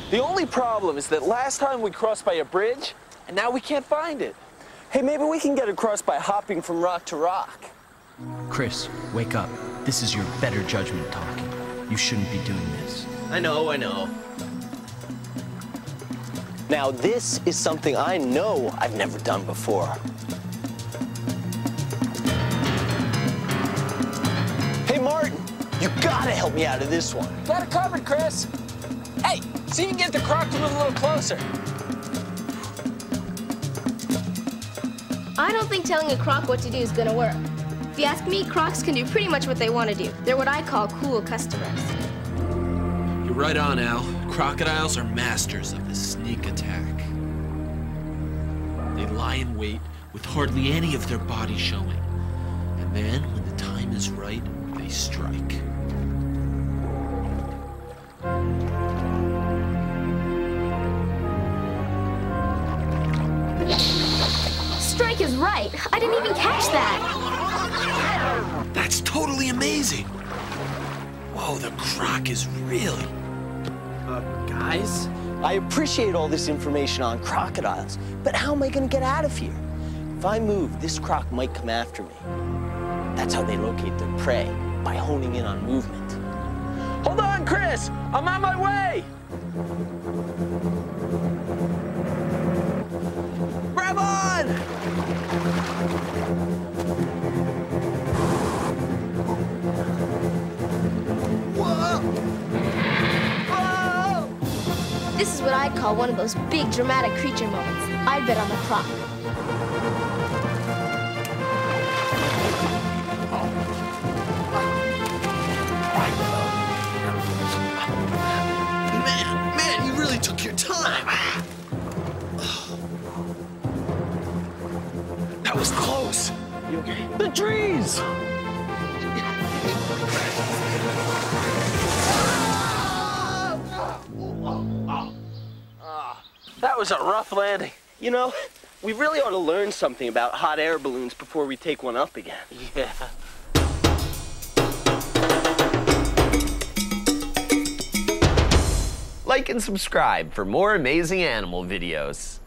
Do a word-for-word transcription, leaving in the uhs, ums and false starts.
The only problem is that last time we crossed by a bridge, and now we can't find it. Hey, maybe we can get across by hopping from rock to rock. Chris, wake up. This is your better judgment talking. You shouldn't be doing this. I know, I know. Now, this is something I know I've never done before. Hey, Martin, you gotta help me out of this one. Got it covered, Chris. Hey, see if you can get the croc to move a little closer. I don't think telling a croc what to do is gonna work. If you ask me, crocs can do pretty much what they want to do. They're what I call cool customers. You're right on, Al. Crocodiles are masters of the sneak attack. They lie in wait with hardly any of their body showing. And then, when the time is right, they strike. Strike is right. I didn't even catch that. That's totally amazing. Whoa, the croc is really... Uh, guys? I appreciate all this information on crocodiles, but how am I gonna get out of here? If I move, this croc might come after me. That's how they locate their prey, by honing in on movement. Hold on, Chris! I'm on my way! Grab on! Whoa! Whoa! This is what I'd call one of those big dramatic creature moments. I'd bet on the croc. Man, man, you really took your time. That was close. You okay? The trees! That was a rough landing. You know, we really ought to learn something about hot air balloons before we take one up again. Yeah. Like and subscribe for more amazing animal videos.